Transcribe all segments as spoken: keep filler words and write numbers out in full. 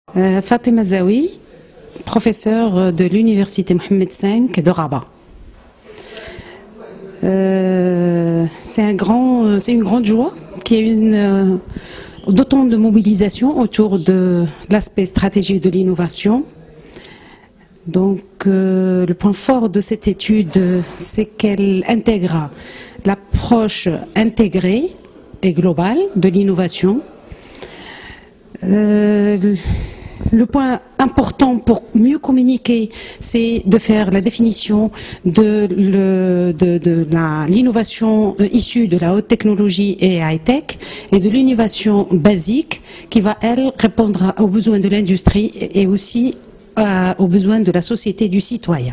Euh, Fatima Zawi, professeure de l'université Mohammed cinq de Rabat. Euh, c'est un grand, c'est une grande joie qu'il y ait une, euh, d'autant de mobilisation autour de l'aspect stratégique de l'innovation. Donc, euh, le point fort de cette étude, c'est qu'elle intègre l'approche intégrée et globale de l'innovation. Euh, Le point important pour mieux communiquer, c'est de faire la définition de, le, de, de l'innovation issue de la haute technologie et high-tech et de l'innovation basique qui va, elle, répondre aux besoins de l'industrie et aussi euh, aux besoins de la société et du citoyen.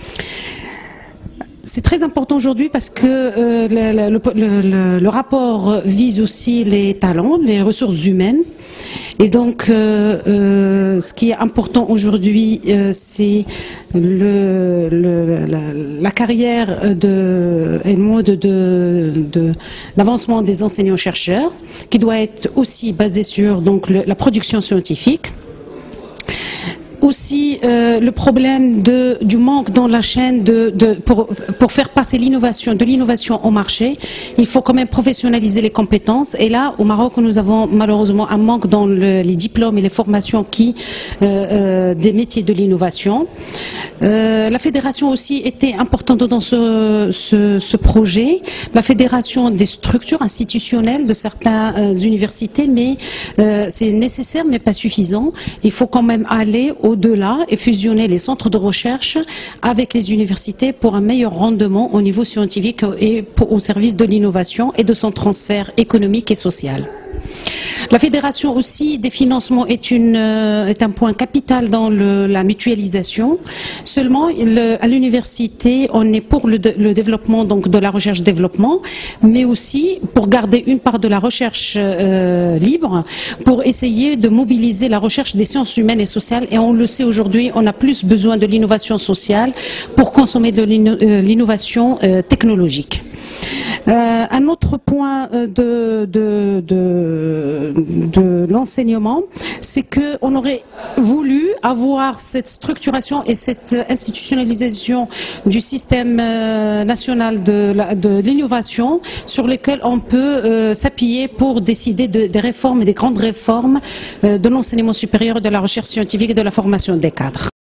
C'est très important aujourd'hui parce que euh, le, le, le, le rapport vise aussi les talents, les ressources humaines. Et donc, euh, euh, ce qui est important aujourd'hui, euh, c'est le, le, la, la carrière de, et le mode de, de l'avancement des enseignants-chercheurs, qui doit être aussi basé sur donc, le, la production scientifique. Aussi euh, le problème de, du manque dans la chaîne de, de, pour, pour faire passer l'innovation, de l'innovation au marché, il faut quand même professionnaliser les compétences. Et là, au Maroc, nous avons malheureusement un manque dans le, les diplômes et les formations qui, euh, euh, des métiers de l'innovation. Euh, la fédération aussi était importante dans ce, ce, ce projet. La fédération des structures institutionnelles de certaines euh, universités, mais euh, c'est nécessaire mais pas suffisant. Il faut quand même aller au au-delà et fusionner les centres de recherche avec les universités pour un meilleur rendement au niveau scientifique et pour, au service de l'innovation et de son transfert économique et social. La fédération aussi des financements est, une, est un point capital dans le, la mutualisation. Seulement, le, à l'université, on est pour le, le développement donc de la recherche-développement, mais aussi pour garder une part de la recherche euh, libre, pour essayer de mobiliser la recherche des sciences humaines et sociales. Et on le sait aujourd'hui, on a plus besoin de l'innovation sociale pour consommer de l'innovation euh, technologique. Euh, un autre point de, de, de, de l'enseignement, c'est qu'on aurait voulu avoir cette structuration et cette institutionnalisation du système euh, national de, de l'innovation sur lesquels on peut euh, s'appuyer pour décider de, des réformes et des grandes réformes euh, de l'enseignement supérieur, de la recherche scientifique et de la formation des cadres.